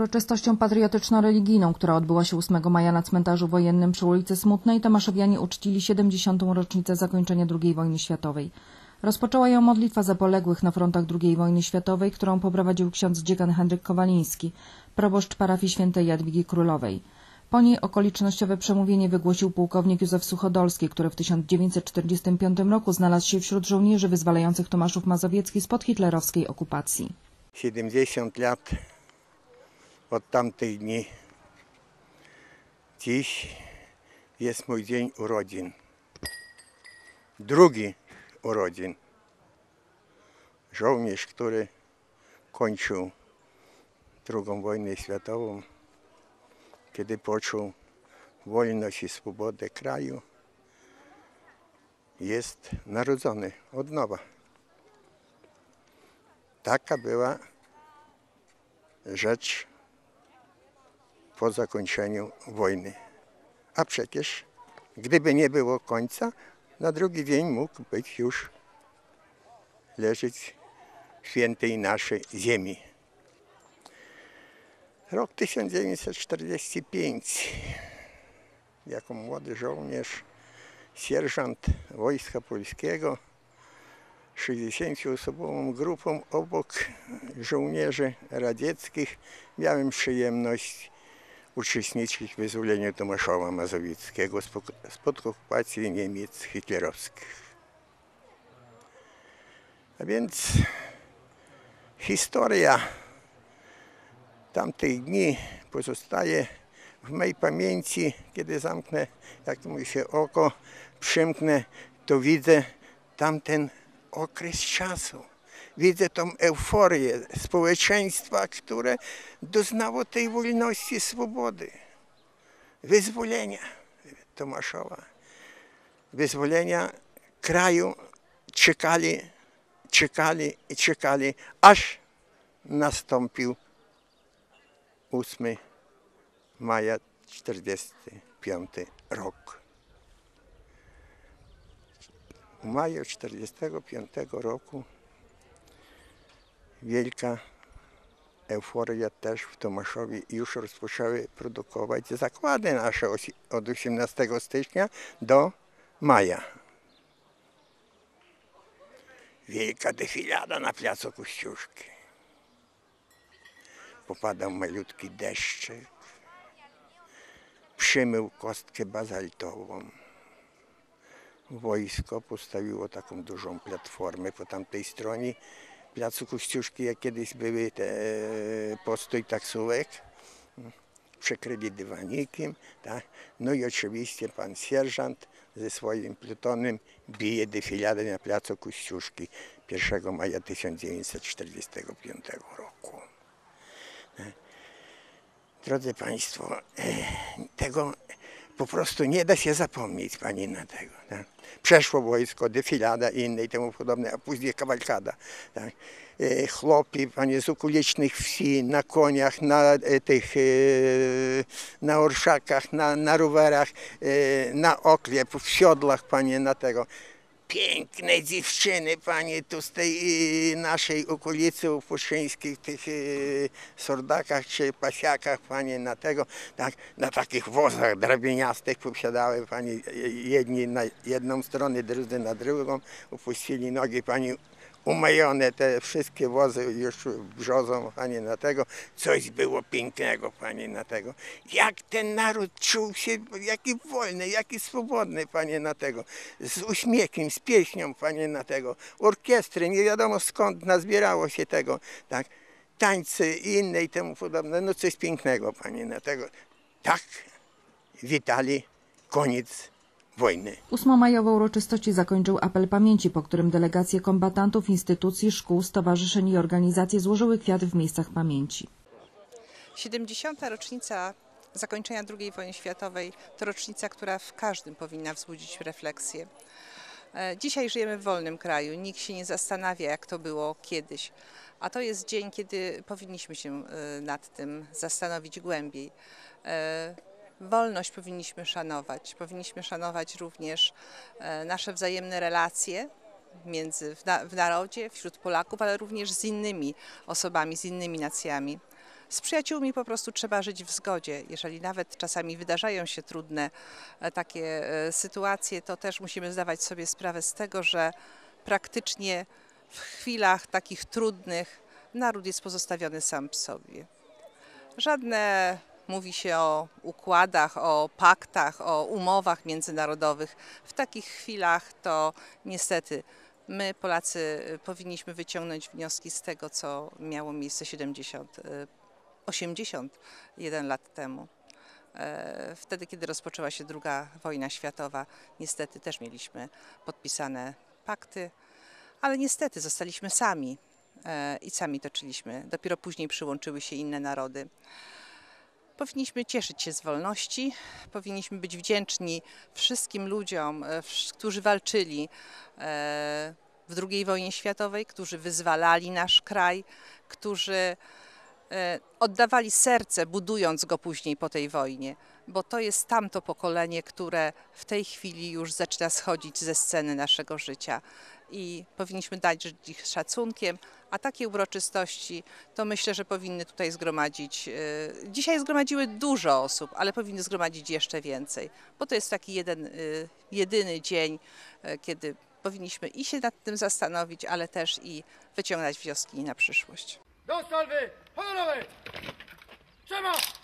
Uroczystością patriotyczno-religijną, która odbyła się 8 maja na cmentarzu wojennym przy ulicy Smutnej, tomaszowianie uczcili 70. rocznicę zakończenia II wojny światowej. Rozpoczęła ją modlitwa za poległych na frontach II wojny światowej, którą poprowadził ksiądz dziekan Henryk Kowaliński, proboszcz parafii świętej Jadwigi Królowej. Po niej okolicznościowe przemówienie wygłosił pułkownik Józef Suchodolski, który w 1945 roku znalazł się wśród żołnierzy wyzwalających Tomaszów Mazowiecki spod hitlerowskiej okupacji. 70 lat od tamtych dni. Dziś jest mój dzień urodzin. Drugi urodzin. Żołnierz, który kończył II wojnę światową, kiedy poczuł wolność i swobodę kraju, jest narodzony od nowa. Taka była rzecz po zakończeniu wojny. A przecież, gdyby nie było końca, na drugi dzień mógł być już leżeć w świętej naszej ziemi. Rok 1945. Jako młody żołnierz, sierżant Wojska Polskiego, 60-osobową grupą obok żołnierzy radzieckich miałem przyjemność uczestniczyć w wyzwoleniu Tomaszowa Mazowieckiego spod okupacji Niemiec hitlerowskich. A więc historia tamtych dni pozostaje w mojej pamięci. Kiedy zamknę, jak mi się oko przymknę, to widzę tamten okres czasu. Widzę tą euforię społeczeństwa, które doznało tej wolności, swobody, wyzwolenia Tomaszowa, wyzwolenia kraju. Czekali, aż nastąpił 8 maja 1945 rok. W maju 1945 roku wielka euforia też w Tomaszowie. Już rozpoczęły produkować zakłady nasze od 18 stycznia do maja. Wielka defilada na placu Kościuszki. Popadał malutki deszczyk, przymył kostkę bazaltową. Wojsko postawiło taką dużą platformę po tamtej stronie placu Kościuszki, jak kiedyś były te postój taksówek. Przekryli dywanikiem, tak? No i oczywiście pan sierżant ze swoim plutonem bije defiladę na placu Kościuszki 1 maja 1945 roku. Drodzy Państwo, tego po prostu nie da się zapomnieć, Pani, na tego. Tak? Przeszło wojsko, defilada i inne i temu podobne, a później kawalkada. Tak? Chłopi, Panie, z okolicznych wsi, na koniach, na orszakach, na rowerach, na oklep, w siodlach, Panie, na tego. Piękne dziewczyny, Panie, tu z tej naszej okolicy opuszczyńskiej, w tych sordakach czy pasiakach, Panie, na tego, tak, na takich wozach drabiniastych posiadały, Panie, jedni na jedną stronę, drudzy na drugą, opuścili nogi, Pani, umyjone te wszystkie wozy już brzozą, Panie, na tego. Coś było pięknego, Panie, na tego. Jak ten naród czuł się, jaki wolny, jaki swobodny, Panie, na tego. Z uśmiechem, z pieśnią, Panie, na tego. Orkiestry, nie wiadomo skąd nazbierało się tego, tak. Tańce i inne i temu podobne. No coś pięknego, Panie, na tego. Tak witali koniec wojny. 8-majowe uroczystości zakończył apel pamięci, po którym delegacje kombatantów, instytucji, szkół, stowarzyszeń i organizacje złożyły kwiaty w miejscach pamięci. 70. rocznica zakończenia II wojny światowej to rocznica, która w każdym powinna wzbudzić refleksję. Dzisiaj żyjemy w wolnym kraju, nikt się nie zastanawia, jak to było kiedyś, a to jest dzień, kiedy powinniśmy się nad tym zastanowić głębiej. Wolność powinniśmy szanować również nasze wzajemne relacje w narodzie, wśród Polaków, ale również z innymi osobami, z innymi nacjami. Z przyjaciółmi po prostu trzeba żyć w zgodzie. Jeżeli nawet czasami wydarzają się trudne takie sytuacje, to też musimy zdawać sobie sprawę z tego, że praktycznie w chwilach takich trudnych naród jest pozostawiony sam sobie. Żadne mówi się o układach, o paktach, o umowach międzynarodowych. W takich chwilach to niestety my, Polacy, powinniśmy wyciągnąć wnioski z tego, co miało miejsce 81 lat temu. Wtedy, kiedy rozpoczęła się II wojna światowa, niestety też mieliśmy podpisane pakty, ale niestety zostaliśmy sami i sami toczyliśmy. Dopiero później przyłączyły się inne narody. Powinniśmy cieszyć się z wolności, powinniśmy być wdzięczni wszystkim ludziom, którzy walczyli w II wojnie światowej, którzy wyzwalali nasz kraj, którzy oddawali serce, budując go później po tej wojnie, bo to jest tamto pokolenie, które w tej chwili już zaczyna schodzić ze sceny naszego życia i powinniśmy dać ich szacunkiem, a takie uroczystości to myślę, że powinny tutaj zgromadzić, dzisiaj zgromadziły dużo osób, ale powinny zgromadzić jeszcze więcej, bo to jest taki jedyny dzień, kiedy powinniśmy i się nad tym zastanowić, ale też i wyciągać wnioski na przyszłość. Do salwy honorowej! Trzeba!